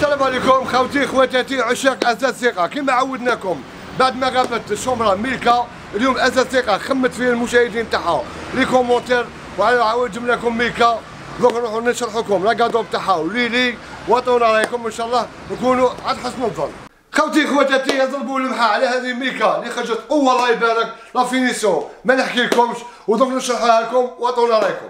السلام عليكم خوتي خواتاتي عشاق اسد ثقه. كما عودناكم بعد ما غابت الشومره ميلكا، اليوم اسد ثقه خمت فيه المشاهدين تاعها لي كومونتير وعاود جبنا لكم ميلكا. دوك نروحوا نشرحوا لكم لا كادو تاعها وليلي وعطونا رايكم ان شاء الله نكونوا عاد حسن الظن. خوتي خواتاتي يضربوا المحا على هذه ميلكا اللي خرجت قوه الله يبارك لا فينيسيون ما نحكي لكمش، ودوك نشرحها لكم وعطونا رايكم.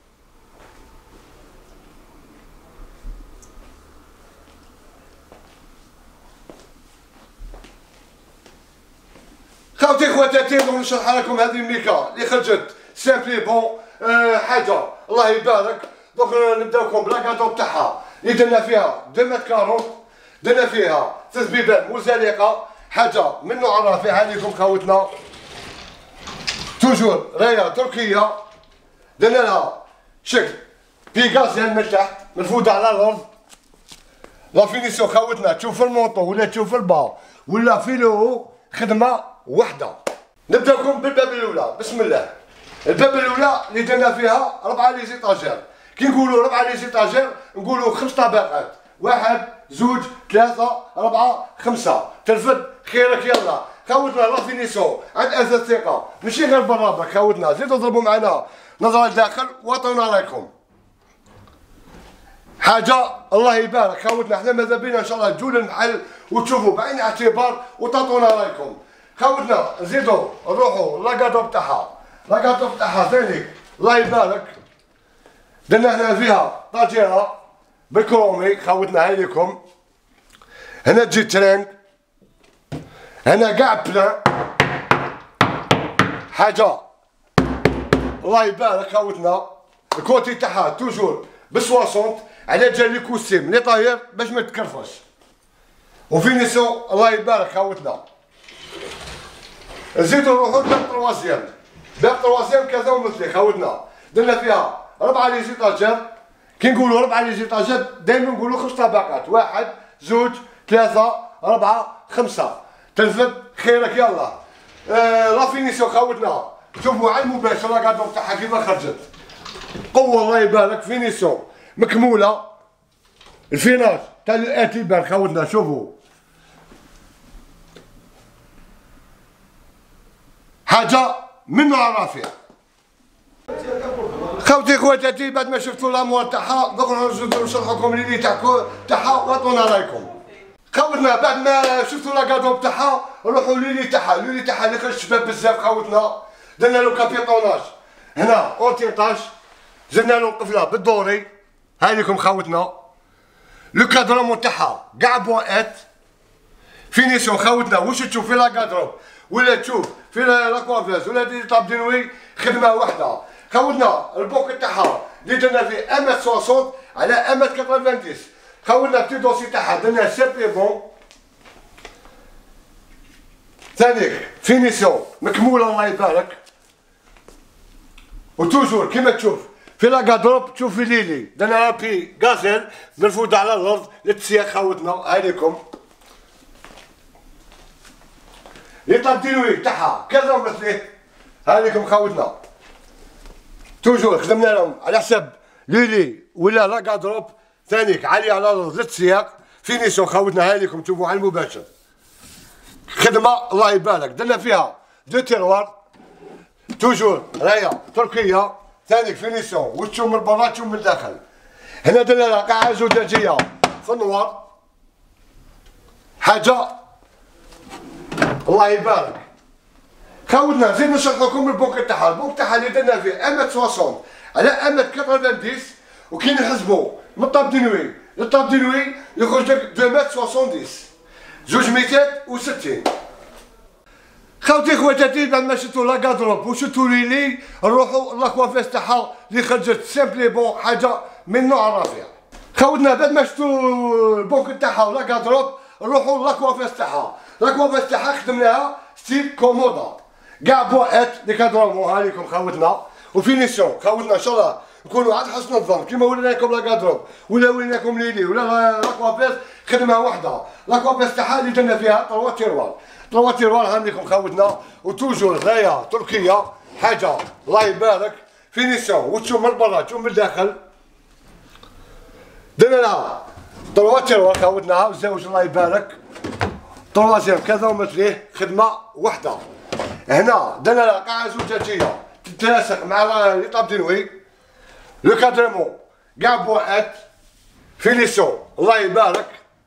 خوتي خواتاتي دوك نشرح لكم هذه ميلكا اللي خرجت سامبلي بون حاجه الله يبارك. دوك نبداوكم بلا كادو تاعها اللي درنا فيها 2 متر 40، درنا فيها 3 بيبان مزلقه حاجه من نوع رافع عليكم خوتنا، توجور رايه تركيه. درنا لها شكل بيغازيان من تحت مرفوضه على الارض. لا فينيسيون خوتنا تشوف في المونطو ولا تشوف في البا ولا في لو خدمه وحده. نبداكم بالباب الاولى بسم الله. الباب الاولى اللي درنا فيها 4 لي زيطاجير. كي نقولوا 4 لي زيطاجير نقولوا 5 طبقات، 1 2 3 4 5. ترفد خيرك يلا خوتنا. لا فينيسيون عند اسد ثقه ماشي غير برا برك خوتنا، زيدوا ضربوا معنا نظره لداخل وعطونا رايكم. حاجه الله يبارك خوتنا، احنا ماذا بينا ان شاء الله تجوا للمحل وتشوفوا بعين الاعتبار وتعطونا رايكم. خوتنا نزيدوا نروحوا لاكادو تاعها، لاكادو تاعها ثاني الله يبارك. درنا هنا فيها طاجيره بالكرومي خوتنا هاي لكم. هنا تجي ترينك، هنا كاع بلان حاجه الله يبارك خوتنا. الكوتي تاعها توجور ب 60 على جال لي كوستيم اللي طاير باش ما تكرفش. وفينيسيون الله يبارك خوتنا. نزيدو نروحو لباب تروازيام، باب تروازيام كذا ومثلي خوتنا. درنا فيها 4 لي زيطاجير. كي نقولوا 4 لي زيطاجير دايما نقولوا 5 طبقات، 1 2 3 4 5. تنفد خيرك يلا. لا فينيسيون خوتنا شوفوا على المباشر لاكادو تاعها كيما خرجت قوه الله يبارك. فينيسيون مكموله. الفيناج تاع الاعتبار خوتنا شوفوا حاجه من نوع رافع. خوتي خواتاتي بعد ما شفتوا الاموال تاعها دوك نزيدو نشرح لكم ليلي تاعها وعطونا رايكم. خوتنا بعد ما شفتوا لاكادو تاعها نروحوا ليلي تاعها. ليلي تاعها اللي خرج شباب بزاف خوتنا. درنا له كابيطوناج هنا اونتيطاج، زدنا له قفله بالدوري هاي لكم خوتنا. لو كادرون تاعها كاع بوانات. فينيسيون خوتنا واش تشوف في لاكادرو ولا تشوف في لاكوافاز ولا دي طاب دينوي خدمه واحده خوتنا. البوك تاعها اللي درنا فيه 1 متر 60 على 1 متر 90. خوتنا بتي دوسي تاعها درنا سيبي بون. ثاني فينيسيون مكموله الله يبارك. وتوجور كيما تشوف في لاكادروب تشوف في ليلي درنا بي غازيل مرفوضه على الارض للتسياق خوتنا هاي لكم. يطلب دينوي تاعها كذا ومثليه هاي لكم خوتنا. توجور خدمنا لهم على حساب ليلي ولا لاكادروب ثانيك عاليه على الارض للتسياق. فينيسيون خوتنا هاي لكم تشوفوا على المباشر خدمه الله يبارك. درنا فيها 2 تيروار توجور رايه تركيه ثاني فينيسيون وتشوف من برا تشوف من الداخل. هنا درنا لها قاعه زجاجيه في النوار حاجه الله يبارك. خوتنا زيد نشرح لكم البوك تاعها. البوك تاعها اللي درنا فيه 1 متر 60 على 1 متر 90. وكي نحسبوا من الطاب دينوي للطاب دينوي يخرج لك 2 متر 70 260. خوتي خواتاتي بعد ما شفتوا لاكادروب وشفتوا ليلي نروحوا لاكوافاس تاعها اللي خرجت سامبلي بون حاجه من نوع رافع. خوتنا بعد ما شفتوا البوك تاعها ولاكادروب نروحوا لاكوافاس تاعها. لاكوافاس تاعها خدمناها ستيل كومودا كاع بوانات اللي كادروموها لكم خوتنا. وفينيسيون خوتنا ان شاء الله نكونوا عاد حسن الظن كيما ولينا لكم لاكادروب ولا ولينا لكم ليلي ولا لاكوافاس خدمه واحده. لاكوافاس تاعها اللي درنا فيها 3 تيروار. 3 تيروار هاهم لكم خوتنا. وتوجور رايه تركيه حاجه الله يبارك. فينيسيون وتشوف من برا تشوف من الداخل. درنا لها طرواتير خاوتنا والزوج الله يبارك. طروازيام كذا ومثليه خدمه وحده. هنا درنا قاعه زجاجيه تتناسق مع لي طابدينوي. لو كادرمون كاع بواحد فينيسيون الله يبارك.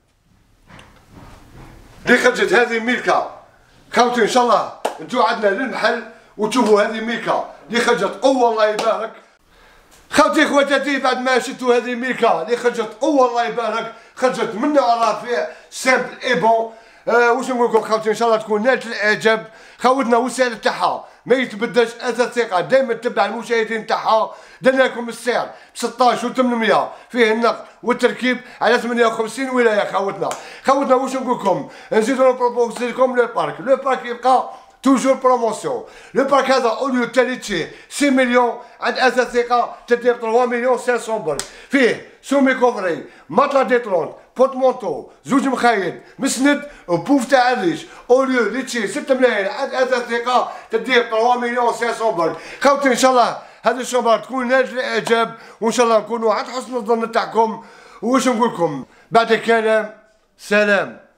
اللي خرجت هذه ميلكا خاوتي ان شاء الله انتو عندنا للمحل وتشوفوا هذه ميلكا اللي خرجت قوه الله يبارك. خوتي خواتاتي بعد ما شفتوا هذه ميلكا اللي خرجت قوه الله يبارك، خرجت من على رفيع سامبل اي بون. واش نقول لكم خوتي ان شاء الله تكون نالت الاعجاب. خوتنا وسائل تاعها ما يتبدلش، اساس ثقه دائما تبع المشاهدين تاعها. درنا لكم السعر ب 16,800 فيه النقل والتركيب على 58 ولايه. خوتنا واش نقول لكم، نزيدو نبروبوزي لكم لو بارك يبقى توجور بروموسيون. لو بارك هذا اوليو تاليتشي 6 مليون عند اساس ثقه تدير 3 مليون 500 برك. فيه سومي كوفري، مطلع ديترون، بوت مونتو، زوج مخايد، مسند وبوف تاع الريش. اوليو ليتشي 6 ملايين عند اساس ثقه تدير 3 مليون 500 برك. خوتي ان شاء الله هذه الشومبر تكون نالت الاعجاب، وان شاء الله نكونوا عند حسن الظن تاعكم. واش نقول لكم بعد الكلام، سلام.